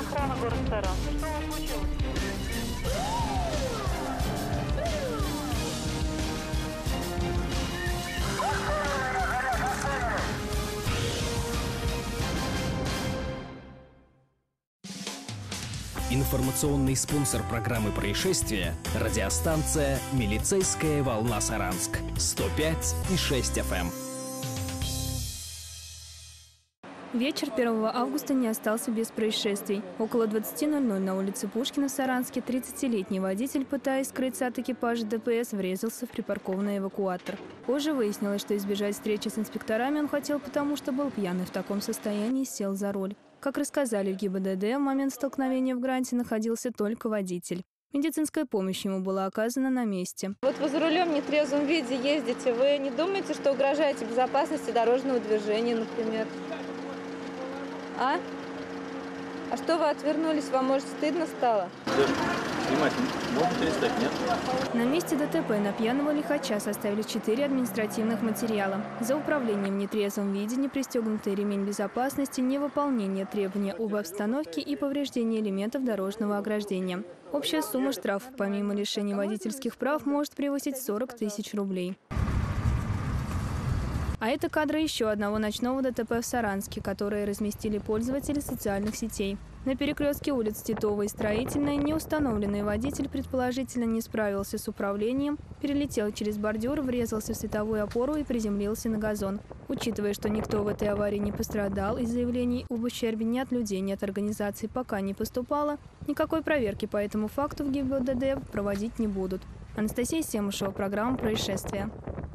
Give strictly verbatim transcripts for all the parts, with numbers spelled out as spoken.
охрана город Саранск. Что у вас случилось? Информационный спонсор программы «Происшествия» – радиостанция «Милицейская волна Саранск» сто пять и шесть эф эм. Вечер первого августа не остался без происшествий. Около двадцати ноль-ноль на улице Пушкина в Саранске тридцатилетний водитель, пытаясь скрыться от экипажа дэ пэ эс, врезался в припаркованный эвакуатор. Позже выяснилось, что избежать встречи с инспекторами он хотел, потому что был пьяный в таком состоянии и сел за руль. Как рассказали в гэ и бэ дэ дэ, в момент столкновения в гранте находился только водитель. Медицинская помощь ему была оказана на месте. Вот вы за рулем в нетрезвом виде ездите, вы не думаете, что угрожаете безопасности дорожного движения, например? А? А что вы отвернулись? Вам, может, стыдно стало? Снимать можно перестать, нет? На месте дэ тэ пэ на пьяного лихача составили четыре административных материала. За управление в нетрезвом виде, непристегнутый ремень безопасности, невыполнение требований об обстановке и повреждение элементов дорожного ограждения. Общая сумма штрафов, помимо лишения водительских прав, может превысить сорок тысяч рублей. А это кадры еще одного ночного дэ тэ пэ в Саранске, которые разместили пользователи социальных сетей. На перекрестке улиц Титова и Строительная неустановленный водитель предположительно не справился с управлением, перелетел через бордюр, врезался в световую опору и приземлился на газон. Учитывая, что никто в этой аварии не пострадал и заявлений об ущербе ни от людей, ни от организаций пока не поступало, никакой проверки по этэтому факту в гэ и бэ дэ дэ проводить не будут. Анастасия Семушева, программа «Происшествия».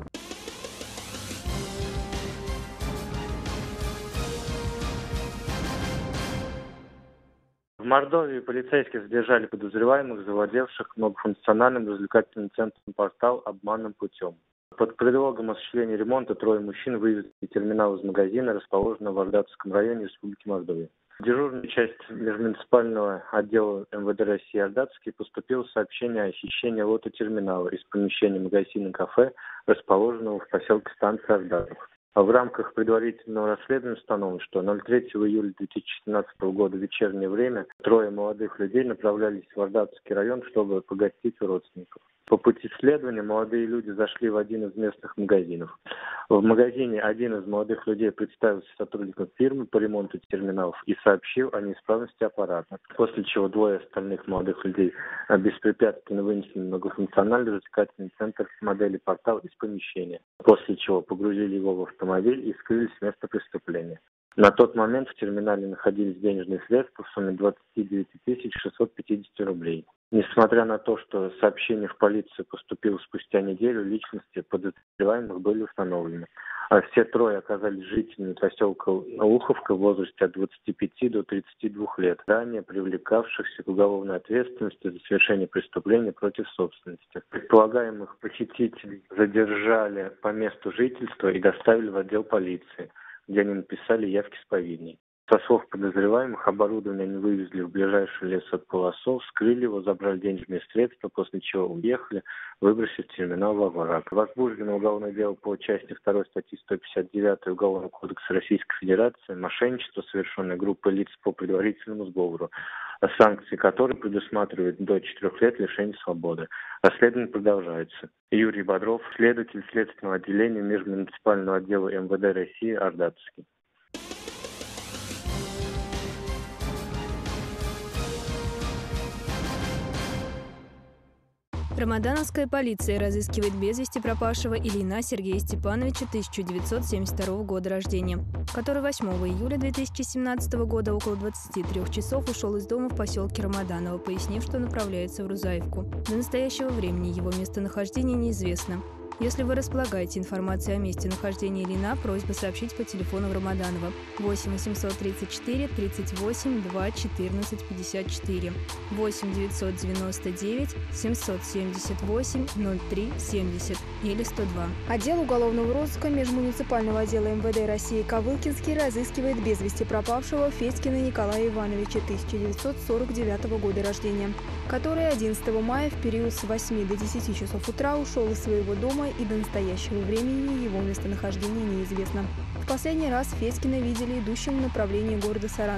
В Мордовии полицейские задержали подозреваемых, завладевших многофункциональным развлекательным центром «Портал» обманным путем. Под предлогом осуществления ремонта трое мужчин вывезли терминал из магазина, расположенного в Ардатовском районе Республики Мордовия. В дежурную часть межмуниципального отдела эм вэ дэ России Ардатовский поступило сообщение о хищении лота терминала из помещения магазина-кафе, расположенного в поселке станции Ардатов. В рамках предварительного расследования установлено, что третьего июля две тысячи семнадцатого года в вечернее время трое молодых людей направлялись в Ардатовский район, чтобы погостить у родственников. По пути следования молодые люди зашли в один из местных магазинов. В магазине один из молодых людей представился сотрудником фирмы по ремонту терминалов и сообщил о неисправности аппарата, после чего двое остальных молодых людей беспрепятственно вынесли многофункциональный развлекательный центр модели «Портал» из помещения, после чего погрузили его в автомобиль и скрылись с места преступления. На тот момент в терминале находились денежные средства в сумме двадцать девять тысяч шестьсот пятьдесят рублей. Несмотря на то, что сообщение в полицию поступило спустя неделю, личности подозреваемых были установлены. А все трое оказались жителями поселка Уховка в возрасте от двадцати пяти до тридцати двух лет, ранее привлекавшихся к уголовной ответственности за совершение преступления против собственности. Предполагаемых похитителей задержали по месту жительства и доставили в отдел полиции, где они написали явки споведней. Со слов подозреваемых, оборудование они вывезли в ближайший лес от Полосов, вскрыли его, забрали денежные средства, после чего уехали, выбросив терминал в овраг. Возбуждено уголовное дело по части второй статьи сто пятьдесят девять Уголовного кодекса Российской Федерации «Мошенничество, совершенное группой лиц по предварительному сговору», санкции которой предусматривают до четырех лет лишения свободы. Расследование продолжается. Юрий Бодров, следователь следственного отделения межмуниципального отдела эм вэ дэ России Ардатовский. Рамадановская полиция разыскивает без вести пропавшего Ильина Сергея Степановича тысяча девятьсот семьдесят второго года рождения, который восьмого июля две тысячи семнадцатого года около двадцати трёх часов ушел из дома в поселке Рамаданово, пояснив, что направляется в Рузаевку. До настоящего времени его местонахождение неизвестно. Если вы располагаете информацией о месте нахождения Ильина, просьба сообщить по телефону Рамаданова восемь восемьсот тридцать четыре тридцать восемь два четырнадцать пятьдесят четыре, восемь девятьсот девяносто девять семьсот семьдесят восемь ноль три семьдесят или сто два. Отдел уголовного розыска межмуниципального отдела эм вэ дэ России Ковылкинский разыскивает без вести пропавшего Федькина Николая Ивановича тысяча девятьсот сорок девятого года рождения, который одиннадцатого мая в период с восьми до десяти часов утра ушел из своего дома, и до настоящего времени его местонахождение неизвестно. В последний раз Федькина видели идущим в направлении города Саранск.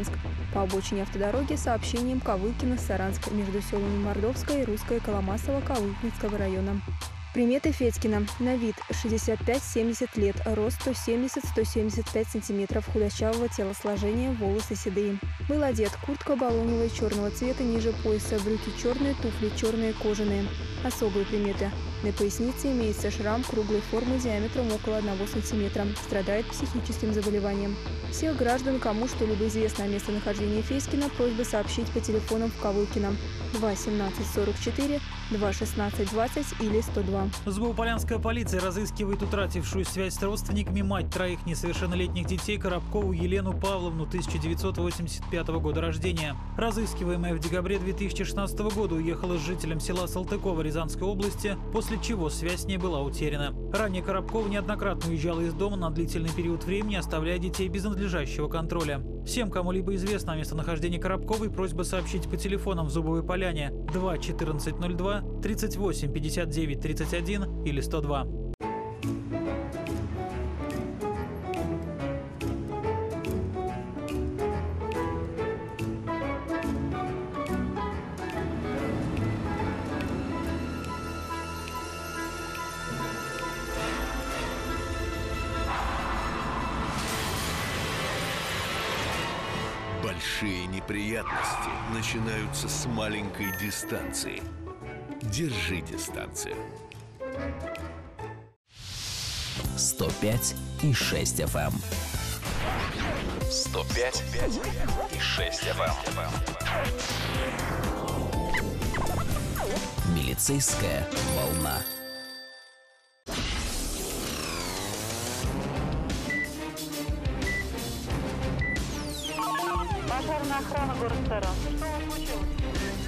по обочине автодороги с сообщением Ковылкино-Саранск между селами Мордовская и Русская Коломасово Ковылкинского района. Приметы Федькина. На вид шестьдесят пять — семьдесят лет, рост сто семьдесят — сто семьдесят пять сантиметров, худощавого телосложения, волосы седые. Был одет: куртка баллоневая черного цвета ниже пояса, брюки черные, туфли черные кожаные. Особые приметы. На пояснице имеется шрам круглой формы диаметром около одного сантиметра. Страдает психическим заболеванием. Всех граждан, кому что-либо известно о местонахождении Федькина, просьба сообщить по телефонам в Ковылкино два семнадцать сорок четыре, два шестнадцать двадцать или сто два. Зубополянская полиция разыскивает утратившую связь с родственниками мать троих несовершеннолетних детей Коробкову Елену Павловну, тысяча девятьсот восемьдесят пятого года рождения. Разыскиваемая в декабре две тысячи шестнадцатого года уехала с жителем села Салтыкова Рязанской области, после чего связь с ней была утеряна. Ранее Коробкова неоднократно уезжала из дома на длительный период времени, оставляя детей без надлежащего контроля. Всем, кому-либо известно о местонахождении Коробковой, просьба сообщить по телефонам в Зубовой Поляне два четырнадцать ноль два, тридцать восемь пятьдесят девять тридцать один или сто два. Большие неприятности начинаются с маленькой дистанции. Держи дистанцию. сто пять и шесть эф эм. сто пять и шесть эф эм. Милицейская волна. Пожарная охрана, город Саранск. Что у вас случилось?